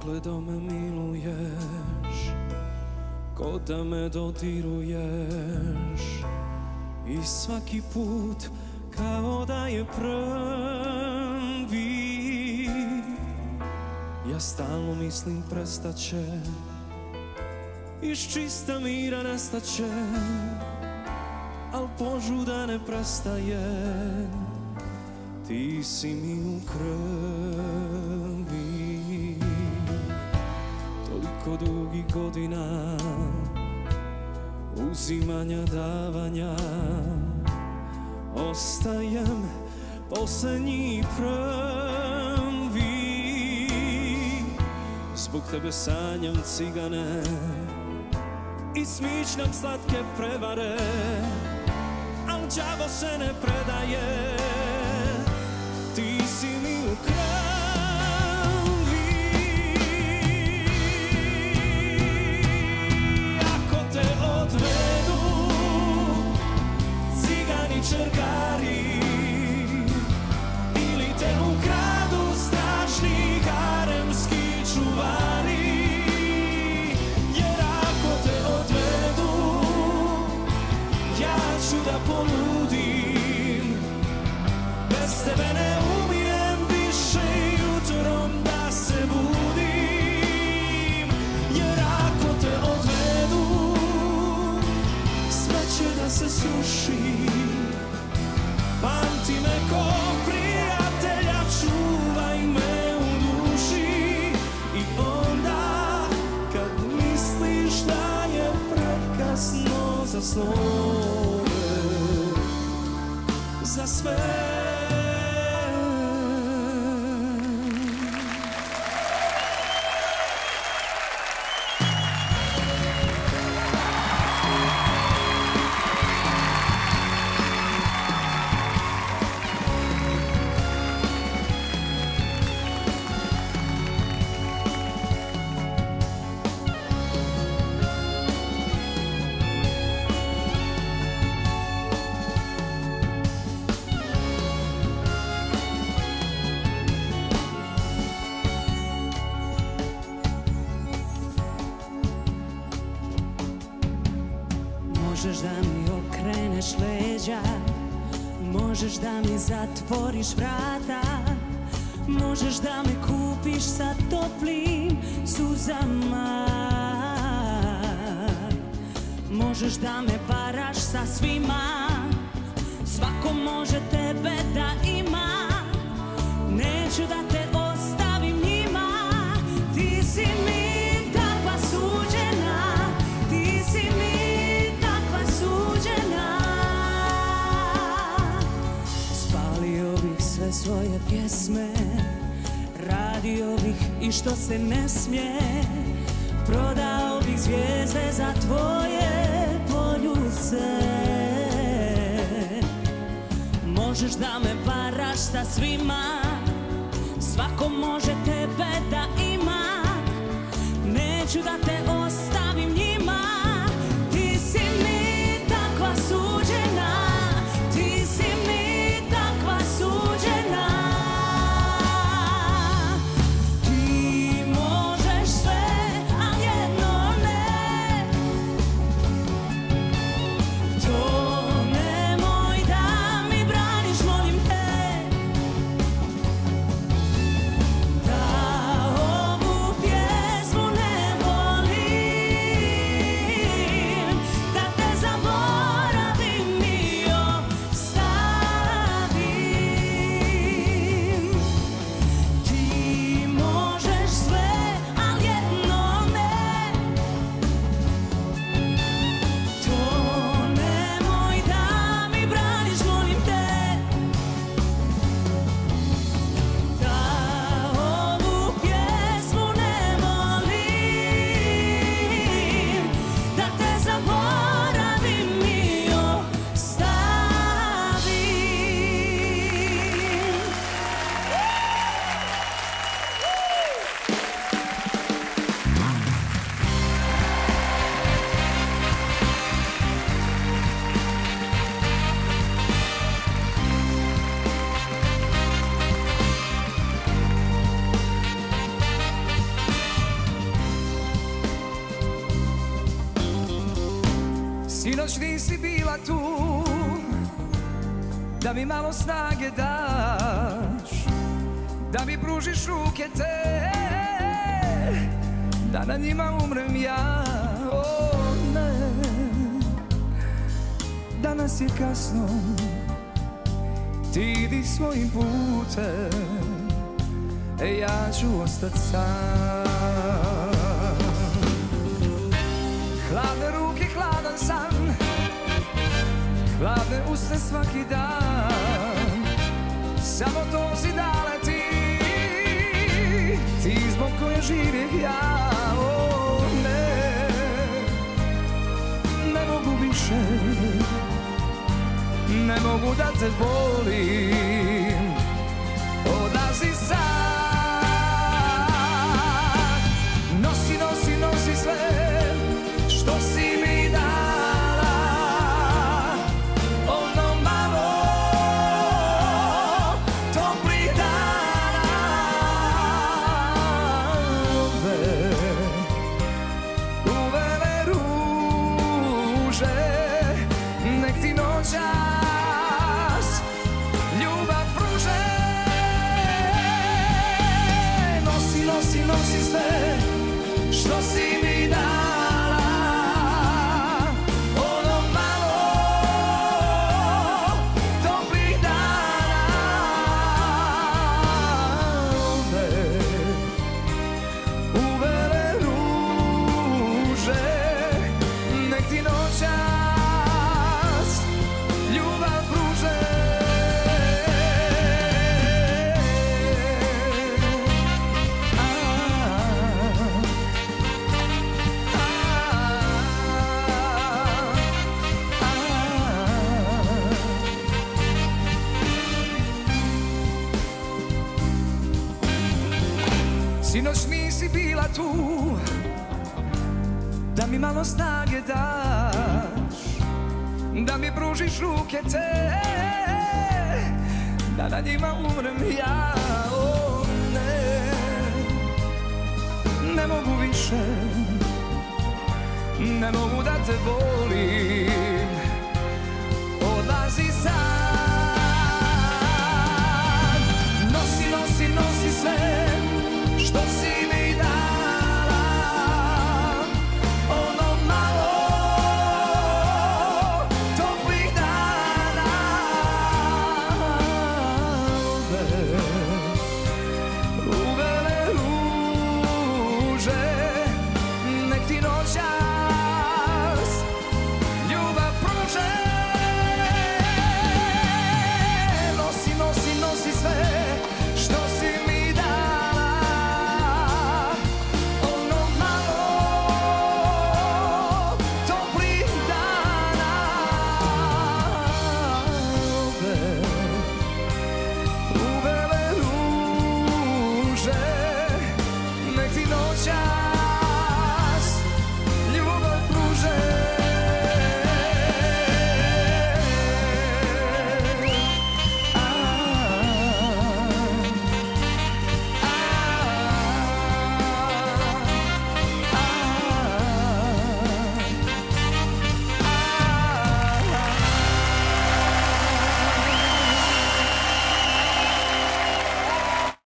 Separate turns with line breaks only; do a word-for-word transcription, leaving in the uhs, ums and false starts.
pogledom me miluješ, ko da me dodiruješ. I svaki put kao da je prvi. Ja stalno mislim prestaće, iz čista mira nestaće, al požuda ne prestaje. Ti si mi u krvi. Toliko dugih godina uzimanja, davanja, ostajem posljednji prvi. Zbog tebe sanjam cigane i smišljam slatke prevare, al đavo se ne predaje. Ti si mi u krvi. Ako te odvedu cigani čerkari ili te ukradu strašni haremski čuvari, jer ako te odvedu ja ću da poludim. Bez tebe ne umijem više jutrom da se budim, jer ako te odvedu sve će da se suši. Pamti me ko prijatelja, čuvaj me u duši. I onda kad misliš da je prekasno za snove, za sve,
možeš da mi okreneš leđa, možeš da mi zatvoriš vrata, možeš da me kupiš sa toplim suzama, možeš da me varaš sa svima, svako može tebe da ima, neću da te ostavim njima. Ti si mi takva suđena, ti si mi suđena. Spalio bih sve svoje pjesme, radio bih i što se ne smije, prodao bih zvijezde za tvoje poljubce. Možeš da me varaš sa svima, svako može tebe da ima, neću da te ostavim njima. Ti si mi takva suđena, ti si mi takva suđena. Ti možeš sve, a jedno ne. To nemoj da mi braniš, molim te, da ovu pjesmu ne volim.
Sinoć nisi bila tu, da mi malo snage daš, da mi pružiš ruke te, da na njima umrem ja. O ne, danas je kasno, ti idi svojim putem, e ja ću ostat sam. Hladne ruke, hladan san, hladne usne svaki dan, samo to si dala ti, ti zbog koje živih ja. O ne, ne mogu više, ne mogu da te volim, odlazi sad. Nosi, nosi, nosi sve što si mi dala, ono malo toplih dana. Ove uvele ruže, nek ti noćas ljubav pruže. Nosi, nosi, nosi sve što si mi dala, ono malo toplih dana. Ove uvele ruže, nek ti noćas ljubav pruže. Sinoć nisi bila tu, da mi malo snage daš, da mi pružiš ruke te, da na njima umrem ja. O ne, ne mogu više, ne mogu da te volim,